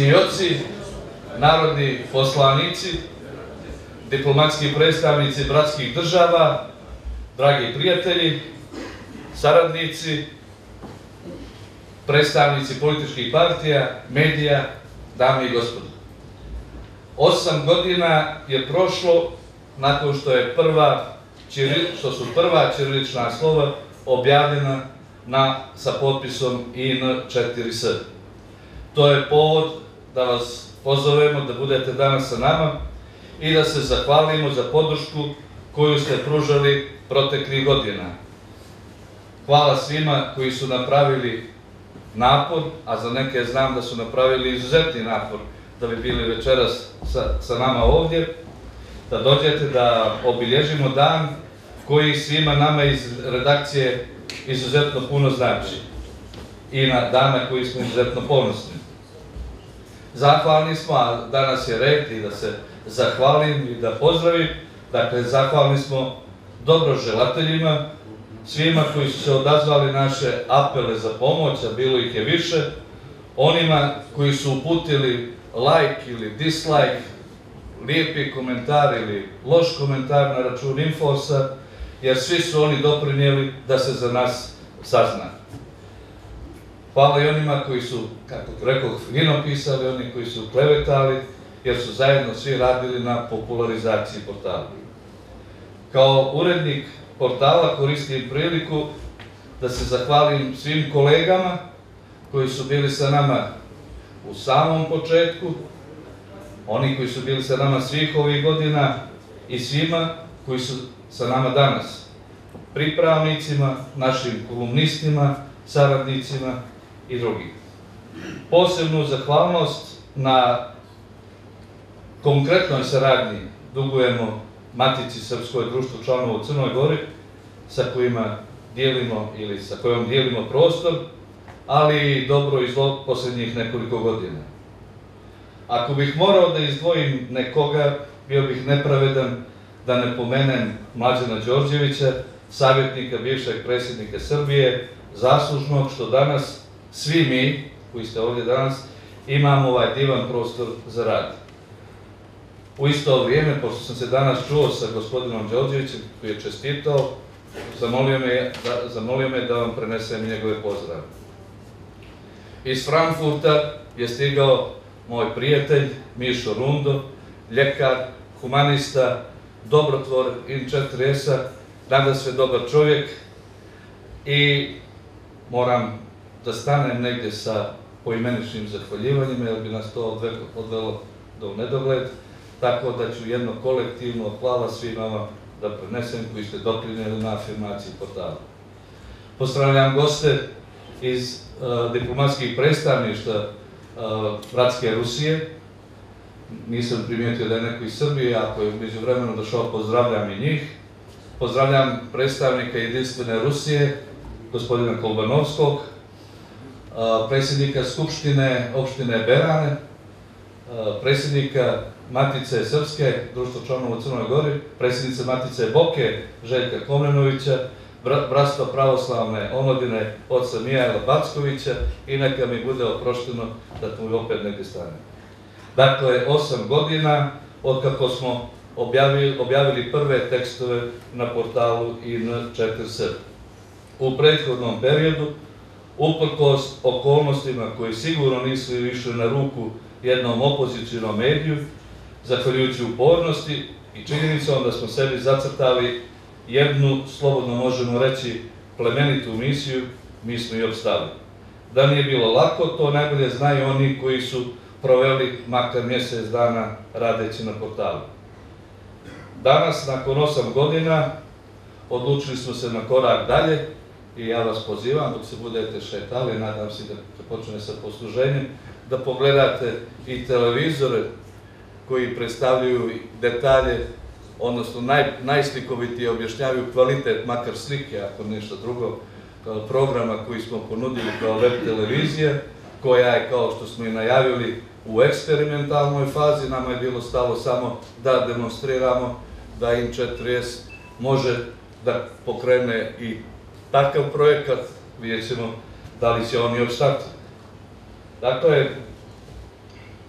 časni oci, narodni poslanici, diplomatski predstavnici bratskih država, dragi prijatelji, saradnici, predstavnici političkih partija, medija, dame i gospodo. 8 godina je prošlo nakon što su prva ćirilična slova objavljena sa potpisom IN4S. To je povod da vas pozovemo da budete danas sa nama i da se zahvalimo za podršku koju ste pružali proteklih godina. Hvala svima koji su napravili napor, a za neke znam da su napravili izuzetni napor da bi bili večeras sa nama ovdje, da dođete da obilježimo dan koji svima nama iz redakcije izuzetno puno znači i na dana koji smo izuzetno ponosni. Zahvalni smo, a danas je red i da se zahvalim i da pozdravim, dakle zahvalni smo dobroželateljima, svima koji su se odazvali naše apele za pomoć, a bilo ih je više, onima koji su uputili like ili dislike, lijepi komentar ili loš komentar na račun Infosa, jer svi su oni doprinijeli da se za nas sazna. Hvala i onima koji su, kako rekao, fino pisali, oni koji su klevetali, jer su zajedno svi radili na popularizaciji portala. Kao urednik portala koristim priliku da se zahvalim svim kolegama koji su bili sa nama u samom početku, oni koji su bili sa nama svih ovih godina i svima koji su sa nama danas, pripravnicima, našim kolumnistima, saradnicima i drugim. Posebnu zahvalnost na konkretnoj saradnji dugujemo Matici Srpskoj, društvu članova u Crnoj Gori, sa kojima dijelimo ili sa kojom dijelimo prostor, ali i dobro i zlo posljednjih nekoliko godina. Ako bih morao da izdvojim nekoga, bio bih nepravedan da ne pomenem Mlađana Đorđevića, savjetnika bivšeg predsjednika Srbije, zaslužnog što danas svi mi, koji ste ovdje danas, imamo ovaj divan prostor za rad. U isto vrijeme, pošto sam se danas čuo sa gospodinom Đorđevićem, koji je čestitao, zamolio me da vam prenesem njegove pozdrave. Iz Frankfurta je stigao moj prijatelj Mišo Rundo, ljekar, humanista, dobrotvor IN4S-a, nadasve dobar čovjek, i moram da stanem negdje sa poimeničnim zahvaljivanjima, jer bi nas to odvelo do nedogled, tako da ću jedno kolektivno hvala svima vam da prenesem koji ste doprinijeli na afirmaciji portala. Pozdravljam goste iz diplomatskih predstavništva bratske Rusije. Nisam primijetio da je neko iz Srbije, ako je među vremenu došao, pozdravljam i njih. Pozdravljam predstavnika Jedinstvene Rusije, gospodina Kolbanovskog, predsjednika Skupštine opštine Berane, predsjednika Matice Srpske, društvo članova u Crnoj Gori, predsjednice Matice Boke, Željka Komnenovića, Bratstva pravoslavne omladine oca Mijajla Backovića, i neka mi bude oprošteno da tu opet negdje stane. Dakle, 8 godina od kako smo objavili prve tekstove na portalu IN4S. U prethodnom periodu, uprkos okolnostima koji sigurno nisu išli na ruku jednom opozicijnom mediju, zahvaljujući upornosti i činjenicom da smo sebi zacrtali jednu, slobodno možemo reći, plemenitu misiju, mi smo i opstali. Da nije bilo lako, to najbolje znaju oni koji su proveli makar mjesec dana radeći na portalu. Danas, nakon 8 godina, odlučili smo se na korak dalje i ja vas pozivam, dok se budete šetali, nadam se da počne sa posluženjem, da pogledate i televizore koji predstavljaju detalje, odnosno najslikovitije objašnjavaju kvalitet, makar slike, ako nešto drugo, programa koji smo ponudili kao web televizija, koja je, kao što smo i najavili, u eksperimentalnoj fazi. Nama je bilo stalo samo da demonstriramo da IN4S može da pokrene i takav projekat, vidjet ćemo da li će on i opstati. Dakle,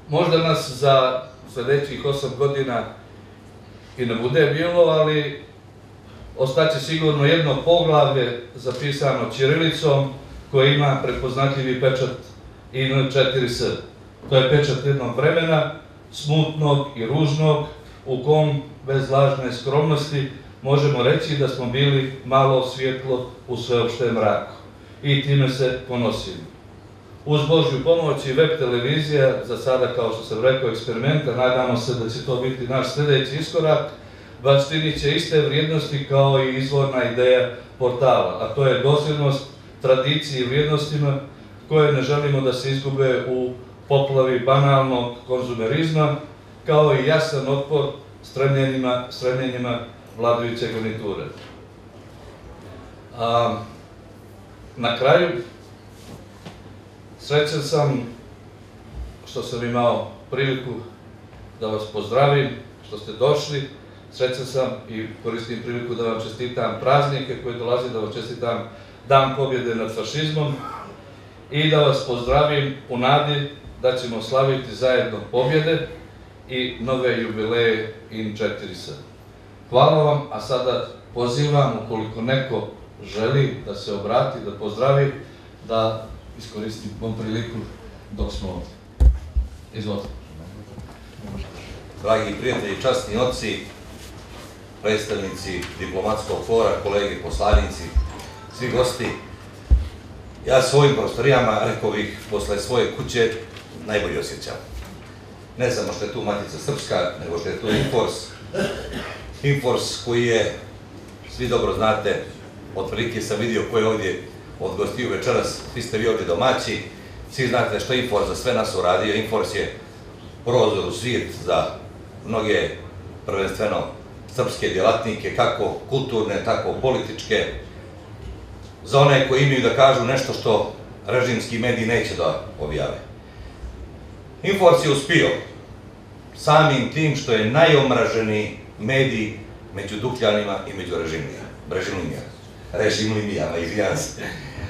Možda nas za sljedećih 8 godina i ne bude bilo, ali ostaće sigurno jedno poglavlje zapisano ćirilicom koje ima prepoznatljivi pečat IN4S. To je pečat jednog vremena, smutnog i ružnog, u kom bez lažne skromnosti možemo reći da smo bili malo svjetlo u sveopštem mraku i time se ponosimo. Uz Božju pomoć i web televizija, za sada, kao što sam rekao, eksperimenta, nadamo se da će to biti naš sljedeći iskorak, baštinit će iste vrijednosti kao i izvorna ideja portala, a to je dosljednost tradiciji i vrijednostima koje ne želimo da se izgube u poplavi banalnog konzumerizma, kao i jasan otpor stremljenjima vladajuće garniture. Na kraju, srećan sam što sam imao priliku da vas pozdravim, što ste došli. Srećan sam i koristim priliku da vam čestitam praznike koji dolaze, da vam čestitam Dan pobjede nad fašizmom i da vas pozdravim u nadi da ćemo slaviti zajedno pobjede i nove jubileje IN4S. Hvala vam, a sada pozivam, ukoliko neko želi da se obrati, da pozdravi, da iskoristim ovom priliku dok smo ovdje. Izvolite. Dragi prijatelji, časni oci, predstavnici diplomatskog fora, kolege poslanici, svi gosti, ja svojim prostorijama, rekao bih, posle svoje kuće najbolje osjećam. Ne samo što je tu Matica Srpska, nego što je tu Infors. Infors koji je, svi dobro znate, otprilike sam vidio ko je ovdje od gostiju večeras, svi ste vi ovdje domaći, svi znate što je Infors za sve nas uradio. Infors je prozor u svijet za mnoge, prvenstveno srpske djelatnike, kako kulturne, tako političke, za one koji imaju da kažu nešto što režimski mediji neće da objave. Infors je uspio samim tim što je najomraženiji medij među Dukljanima i među režimlijama, izvinjam se.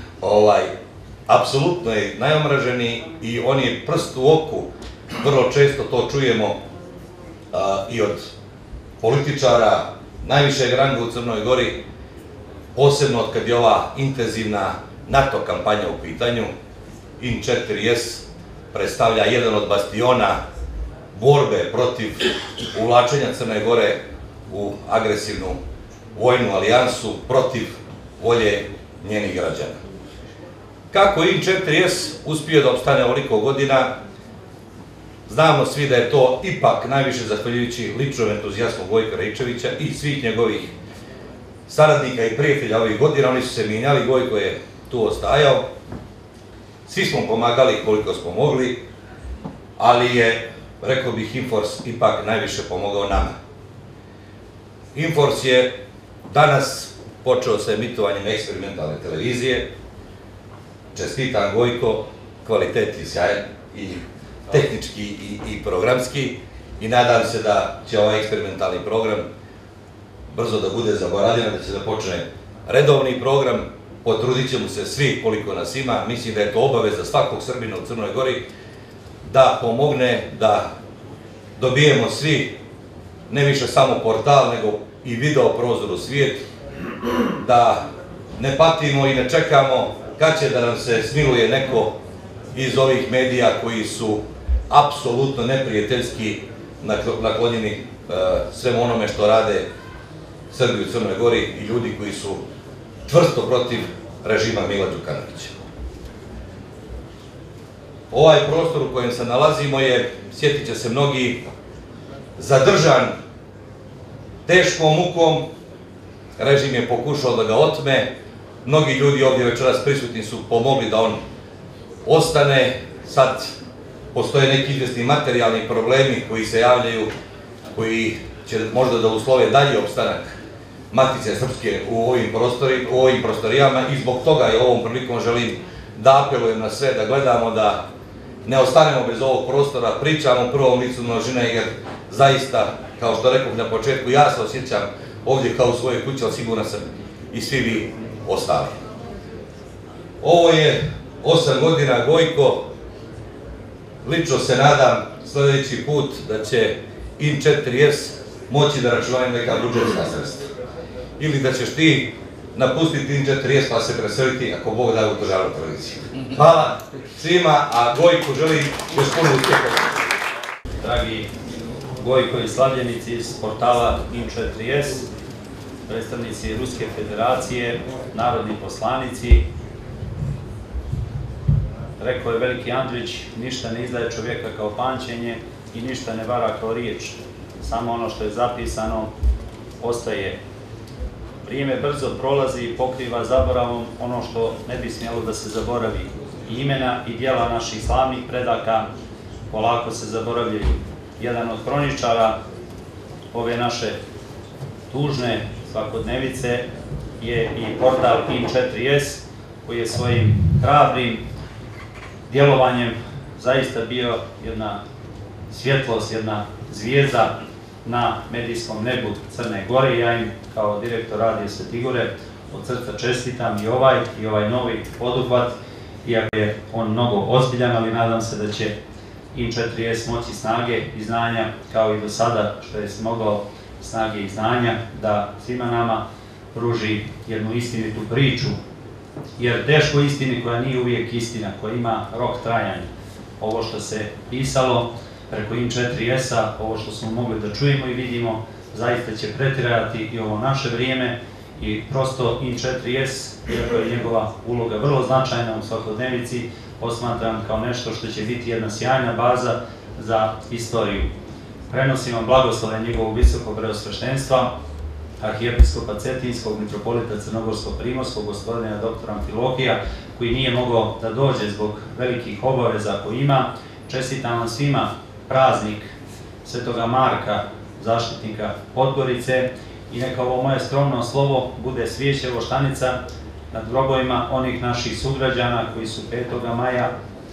Apsolutno je najomraženiji i on je prst u oku, vrlo često to čujemo i od političara najvišeg ranga u Crnoj Gori, posebno od kad je ova intenzivna NATO kampanja u pitanju. IN4S predstavlja jedan od bastiona borbe protiv uvlačenja Crne Gore u agresivnu vojnu alijansu protiv volje njenih građana. Kako IN4S uspio da opstane ovoliko godina, znamo svi da je to ipak najviše zahvaljujući ličnom entuzijazmu Gojka Raičevića i svih njegovih saradnika i prijatelja ovih godina. Oni su se mijenjali, Gojko je tu ostajao, svi smo pomagali koliko smo mogli, ali je, rekao bih, Infors ipak najviše pomogao nama. Infors je danas počeo sa emitovanjem eksperimentalne televizije. Čestitam, Gojko, kvalitet je sjajan i tehnički i programski i nadam se da će ovaj eksperimentalni program brzo da bude zaboravljen, da će da počne redovni program. Potrudit ćemo se svi koliko nas ima, mislim da je to obaveza svakog Srbina u Crnoj Gori da pomogne da dobijemo svi ne više samo portal, nego i video prozor u svijet, da ne patimo i ne čekamo kad će da nam se smiluje neko iz ovih medija koji su apsolutno neprijateljski naklonjeni svemu onome što rade Srbi u Crnoj Gori i ljudi koji su čvrsto protiv režima Mila Đukanovića. Ovaj prostor u kojem se nalazimo je, sjetit će se mnogi, zadržan teškom mukom. Režim je pokušao da ga otme. Mnogi ljudi ovdje večeras prisutni su pomogli da on ostane. Sad postoje neki izvesni materijalni problemi koji se javljaju, koji će možda da uslove dalji opstanak Matice Srpske u ovim prostorijama i zbog toga i ovom prilikom želim da apelujem na sve da gledamo da ne ostanemo bez ovog prostora, pričamo u prvom licu množine, jer zaista, kao što rekoh na početku, ja se osjećam ovdje kao u svojoj kući, ali siguran sam i svi vi ostali. Ovo je 8 godina, Gojko, lično se nadam sljedeći put da će IN4S moći da računaju neka budžetska sredstva. Ili da ćeš ti napustiti IN4S pa se preseliti ako Bog da u državnu televiziju. Hvala svima, a Gojku želim još puno uspjeha. Dragi Gojko i slavljenici iz portala IN4S, predstavnici Ruske federacije, narodni poslanici, rekao je veliki Andrić, ništa ne izdaje čovjeka kao pamćenje i ništa ne vara kao riječ. Samo ono što je zapisano ostaje. Vrijeme brzo prolazi i pokriva zaboravom ono što ne bi smjelo da se zaboravi. Imena i djela naših slavnih predaka polako se zaboravljaju. Jedan od kroničara ove naše tužne svakodnevice je i portal IN4S, koji je svojim hrabrim djelovanjem zaista bio jedna svjetlost, jedna zvijezda na medijskom nebu Crne Gore. Ja im kao direktor radija Svetigore od srca čestitam i ovaj novi poduhvat, iako je on mnogo ozbiljan, ali nadam se da će IN4S moći snage i znanja, kao i do sada što je mogao snage i znanja, da svima nama pruži jednu istinitu priču, jer teško istini koja nije uvijek istina, koja ima rok trajanja. Ovo što se pisalo preko IN4S-a, ovo što smo mogli da čujemo i vidimo, zaista će pretirati i ovo naše vrijeme i prosto IN4S, iako je njegova uloga vrlo značajna u svakodnevici, posmatram kao nešto što će biti jedna sjajna baza za istoriju. Prenosim vam blagoslove njegovog visokog preosveštenstva, arhijepiskopa Cetinskog, mitropolita Crnogorsko-Primorskog, gospodina doktora Amfilohija, koji nije mogao da dođe zbog velikih obaveza koje ima. Čestitam vam svima praznik Svetoga Marka, zaštitnika Podgorice, i neka ovo moje skromno slovo bude svijeće voštanica nad grobovima onih naših sugrađana koji su 5. maja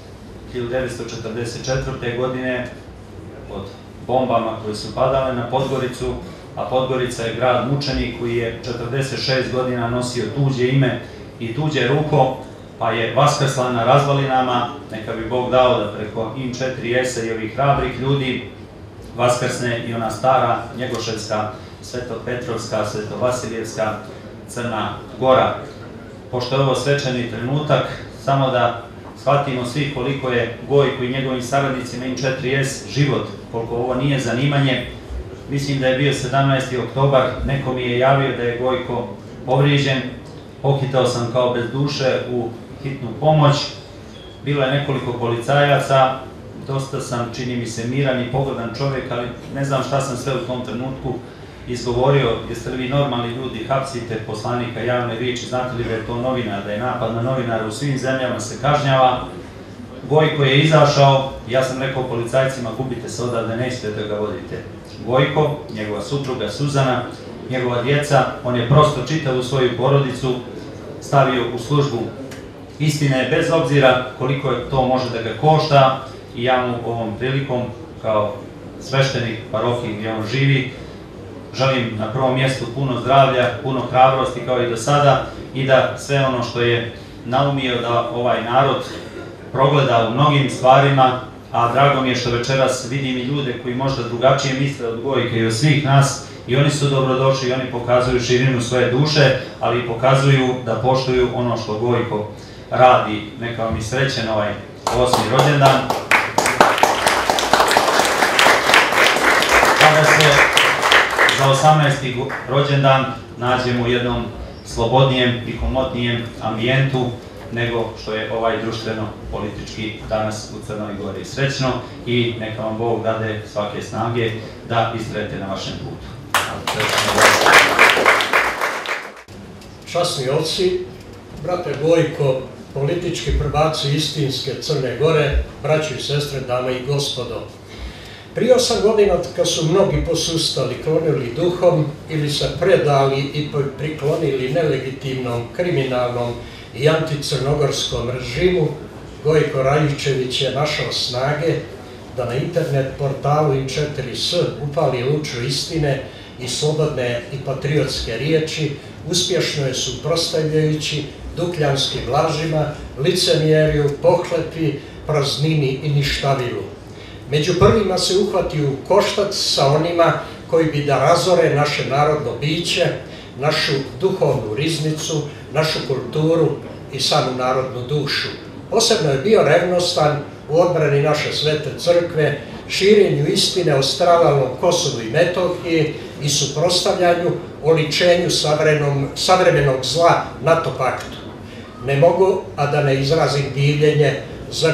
1944. godine pod bombama koje su padale na Podgoricu, a Podgorica je grad mučenik koji je 46 godina nosio tuđe ime i tuđe ruko, pa je vaskrsla na razvalinama. Neka bi Bog dao da preko IN4S-a i ovih hrabrih ljudi vaskrsne i ona stara Njegoševska, Svetopetrovska, Svetovasilijevska Crna Gora. Pošto je ovo svečani trenutak, samo da shvatimo svi koliko je Gojko i njegovim saradnicima IN4S život, koliko ovo nije zanimanje. Mislim da je bio 17. oktobar, neko mi je javio da je Gojko povrijeđen, pohitao sam kao bez duše u hitnu pomoć, bilo je nekoliko policajaca, dosta sam, čini mi se, miran i pogodan čovjek, ali ne znam šta sam sve u tom trenutku izgovorio. Jeste li vi normalni ljudi, hapsite poslanika javne riječi, znate li da je to novinar, da je napad na novinara u svim zemljama se kažnjava. Gojko je izašao, ja sam rekao policajcima, gubite se odavde, nećete da ga vodite. Gojko, njegova supruga Suzana, njegova djeca, on je prosto čitavu svoju porodicu stavio u službu istine, bez obzira koliko to može da ga košta, i ja mu ovom prilikom, kao sveštenik parohije gdje on živi, želim na prvom mjestu puno zdravlja, puno hrabrosti kao i do sada, i da sve ono što je naumio da ovaj narod progleda u mnogim stvarima, a drago mi je što večeras vidim i ljude koji možda drugačije misle od Gojka i od svih nas, i oni su dobrodošli i oni pokazuju širinu svoje duše, ali pokazuju da poštuju ono što Gojko radi. Neka vam i srećen ovaj 8. rođendan. Kada se za 18. rođendan nađemo u jednom slobodnijem i komotnijem ambijentu nego što je ovaj društveno-politički danas u Crnoj Gori. Srećno i neka vam Bog dade svake snage da istrajete na vašem putu. Časni oci, brate Gojko, politički prvaci istinske Crne Gore, braći i sestre, dame i gospodo. Prije 8 godina, kad su mnogi posustali, klonili duhom ili se predali i priklonili nelegitimnom, kriminalnom i anticrnogorskom režimu, Gojko Rajičević je našao snage da na internet portalu IN4S upali luču istine i slobodne i patriotske riječi, uspješno je suprotstavljajući dukljanskim lažima, licemjerju, pohlepi, praznini i ništavilu. Među prvima se uhvatio u koštac sa onima koji bi da razore naše narodno biće, našu duhovnu riznicu, našu kulturu i samu narodnu dušu. Posebno je bio revnostan u odbrani naše svete crkve, širenju istine o stradalnom Kosovu i Metohiji i suprotstavljanju oličenju savremenog zla NATO paktu. Ne mogu, a da ne izrazim divljenje za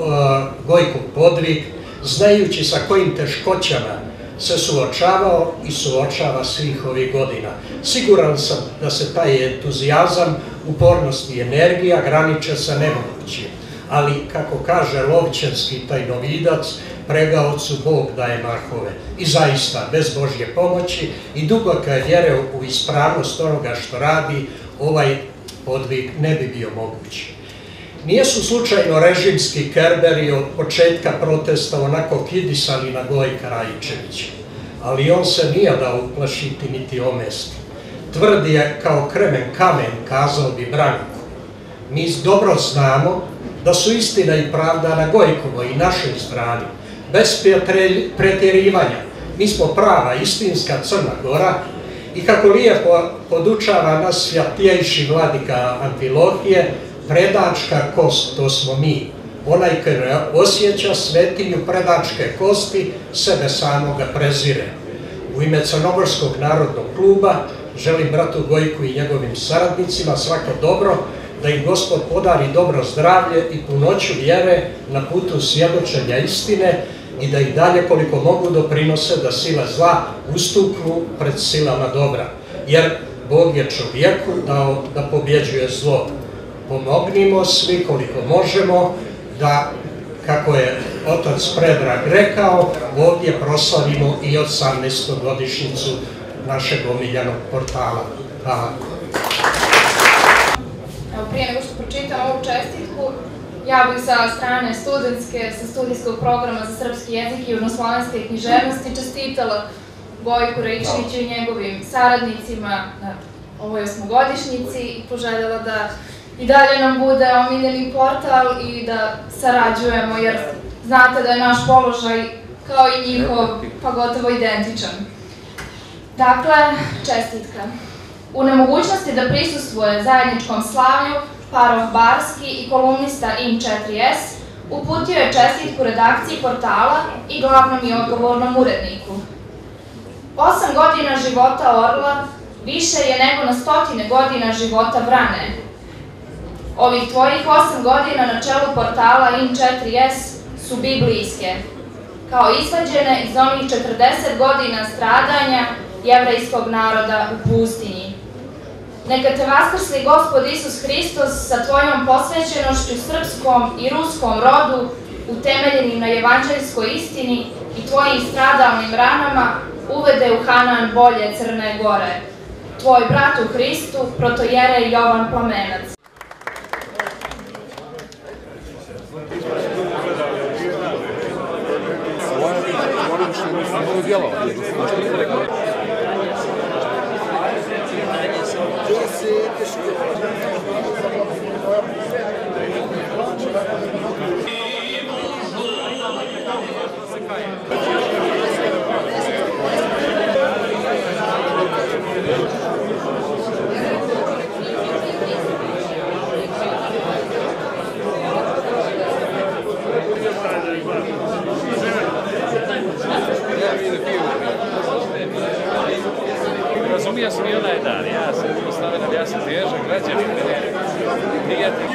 Gojkov podvig, znajući sa kojim teškoćama se suočavao i suočava svih ovih godina. Siguran sam da se taj entuzijazam, upornost i energija graniče sa nemogućim, ali, kako kaže Lovćenski tajnovidac, pregaocu Bog daje mahove. I zaista, bez Božje pomoći i duboke vjere u ispravnost onoga što radi, ovaj podvig ne bi bio moguć. Nijesu slučajno režimski kerberi od početka protesta onako kidisali na Gojka Rajičevića, ali on se nije dao uplašiti niti omesti. Tvrd je kao kremen kamen, kazao bi Branko. Mi dobro znamo da su istina i pravda na Gojkovoj i našoj strani, bez pretjerivanja. Mi smo prava, istinska Crna Gora i kako lijepo podučava nas svjatijejši vladika Amfilohije, predačka kost, to smo mi. Onaj koji ne osjeća svetinju predačke kosti, sebe samoga prezire. U ime Crnogorskog narodnog kluba želim bratu Gojku i njegovim saradnicima svako dobro, da im Gospod podari dobro zdravlje i punoću vjere na putu svjedočenja istine i da i dalje koliko mogu doprinose da sile zla ustuknu pred silama dobra. Jer Bog je čovjeku dao da pobjeđuje zlo. Pomognimo svi koliko možemo da, kako je otac Predrag rekao, ovdje proslavimo i 18. godišnjicu našeg omiljenog portala. Hvala. Prije nego što pročitam ovu čestitku, ja bih sa strane sa studijskog programa za srpski jezik i južnoslovenske književnosti čestitala Gojku Rajičeviću i njegovim saradnicima na ovoj 8-godišnjici i poželjela da i dalje nam bude omiljeni portal i da sarađujemo, jer znate da je naš položaj kao i njihov pa gotovo identičan. Dakle, čestitka. U nemogućnosti da prisustvuje zajedničkom slavlju, Parov Barski i kolumnista IN4S uputio je čestitku redakciji portala i glavnom i odgovornom uredniku. 8 godina života Orla više je nego na 100 godina života Vrane. Ovih tvojih 8 godina na čelu portala IN4S su biblijske, kao izvađene iz onih 40 godina stradanja jevrejskog naroda u pustinji. Neka te vaskrsli Gospod Isus Hristos sa tvojom posvećenošću srpskom i ruskom rodu, utemeljenim na evanđeljskoj istini i tvojim stradalnim ranama, uvede u Hanan bolje Crne Gore. Tvoj brat u Hristu, protojerej Jovan Plamenac. Razumio sam i onaj dan, ja sam postavljam, ja sam težak, građanin, prijatelj.